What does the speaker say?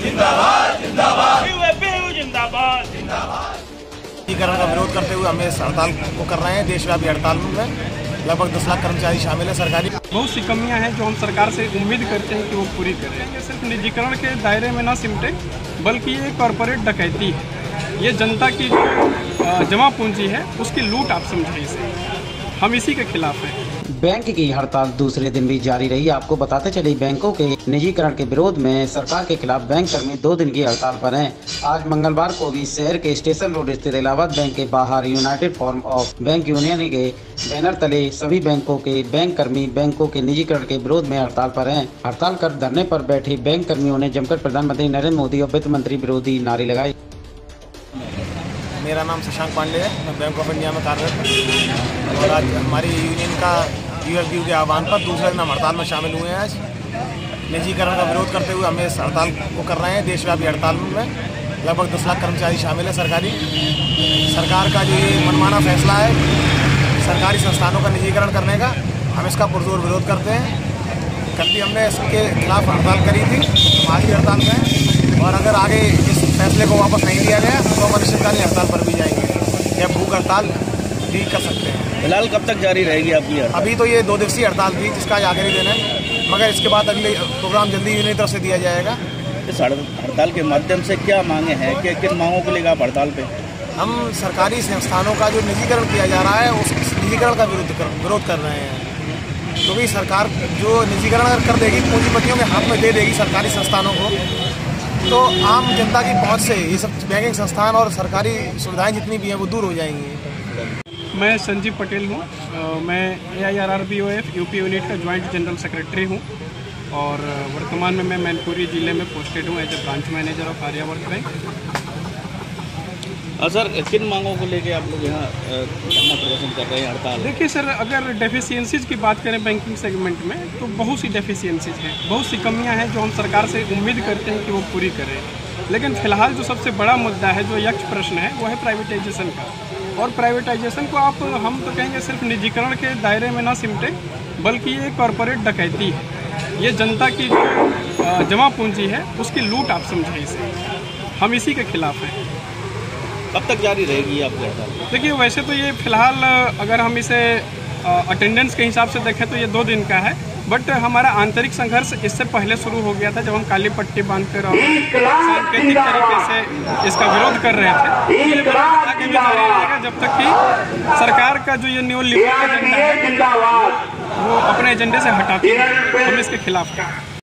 जिंदाबाद जिंदाबाद जिंदाबाद। निजीकरण का विरोध करते हुए हम इस हड़ताल को कर रहे हैं। देशव्यापी हड़ताल में लगभग 10 लाख कर्मचारी शामिल है। सरकारी बहुत सी कमियां हैं जो हम सरकार से उम्मीद करते हैं कि वो पूरी करें। ये सिर्फ निजीकरण के दायरे में ना सिमटे, बल्कि ये कॉरपोरेट डकैती है। ये जनता की जो जमा पूंजी है उसकी लूट आप समझे इसे। हम इसी के खिलाफ हैं। बैंक की हड़ताल दूसरे दिन भी जारी रही। आपको बताते चले, बैंकों के निजीकरण के विरोध में सरकार के खिलाफ बैंक कर्मी 2 दिन की हड़ताल पर हैं। आज मंगलवार को भी शहर के स्टेशन रोड स्थित इलाहाबाद बैंक के बाहर united forum of bank union के बैनर तले सभी बैंकों के बैंक कर्मी बैंकों के निजीकरण के विरोध में हड़ताल पर हैं। हड़ताल कर धरने पर बैठे बैंक कर्मियों ने जमकर प्रधानमंत्री नरेंद्र मोदी और वित्त मंत्री विरोधी नारे लगाए। मेरा नाम शशांक पांडे है, मैं बैंक ऑफ इंडिया में कार्यरत हूँ और आज हमारी यूनियन का यूएफबीयू के आह्वान पर दूसरे दिन हम हड़ताल में शामिल हुए हैं। आज निजीकरण का विरोध करते हुए हम इस हड़ताल को कर रहे हैं। देशव्यापी हड़ताल में लगभग 10 लाख कर्मचारी शामिल है। सरकार का जो ये मनमाना फैसला है सरकारी संस्थानों का निजीकरण करने का, हम इसका पुरजोर विरोध करते हैं। कल भी हमने इसके खिलाफ हड़ताल करी थी, हम आज भी हड़ताल में हैं और अगर आगे इस फैसले को वापस नहीं लिया गया तो हम अनिश्चितकालीन हड़ताल पर भी जाएंगे या भूख हड़ताल भी कर सकते हैं। फिलहाल कब तक जारी रहेगी आपकी हड़ताल? अभी तो ये 2 दिवसीय हड़ताल थी जिसका आज आखिरी दिन है, मगर इसके बाद अगले प्रोग्राम जल्दी यूनियन तरफ से दिया जाएगा। इस हड़ताल के माध्यम से क्या मांगे हैं, कि किन मांगों को लेकर आप हड़ताल पे? हम सरकारी संस्थानों का जो निजीकरण किया जा रहा है उस निजीकरण का विरोध कर रहे हैं, क्योंकि सरकार जो निजीकरण अगर कर देगी, पूंजीपतियों के हाथ में दे देगी सरकारी संस्थानों को, तो आम जनता की पहुंच से ये सब बैंकिंग संस्थान और सरकारी सुविधाएं जितनी भी हैं वो दूर हो जाएंगी। मैं संजीव पटेल हूँ, मैं AIRRBOF यूपी यूनिट का ज्वाइंट जनरल सेक्रेटरी हूँ और वर्तमान में मैं मैनपुरी जिले में पोस्टेड हूँ as a branch manager of Aryavart bank. Sir, किन मांगों को लेके आप लोग यहाँ धरना प्रदर्शन कर रहे हैं, हड़ताल? देखिए सर, अगर डेफिशिएंसीज की बात करें बैंकिंग सेगमेंट में तो बहुत सी डेफिशिएंसीज हैं, बहुत सी कमियां हैं जो हम सरकार से उम्मीद करते हैं कि वो पूरी करें। लेकिन फिलहाल जो सबसे बड़ा मुद्दा है, जो यक्ष प्रश्न है, वो है प्राइवेटाइजेशन का। और प्राइवेटाइजेशन को हम तो कहेंगे सिर्फ निजीकरण के दायरे में ना सिमटे, बल्कि ये कॉरपोरेट डकैती है। ये जनता की जो जमा पूंजी है उसकी लूट आप समझे इसे। हम इसी के खिलाफ हैं। कब तक जारी रहेगी आपकी हड़ताल? देखिए, वैसे तो ये फिलहाल अगर हम इसे अटेंडेंस के हिसाब से देखें तो ये 2 दिन का है, बट हमारा आंतरिक संघर्ष इससे पहले शुरू हो गया था जब हम काली पट्टी बांधकर और सांकेतिक तरीके से इसका विरोध कर रहे थे। ये विरोध आगे भी जारी रहेगा जब तक कि सरकार का जो ये न्यू लिबरल एजेंडा है वो अपने एजेंडे से हटाती है। हम इसके खिलाफ हैं।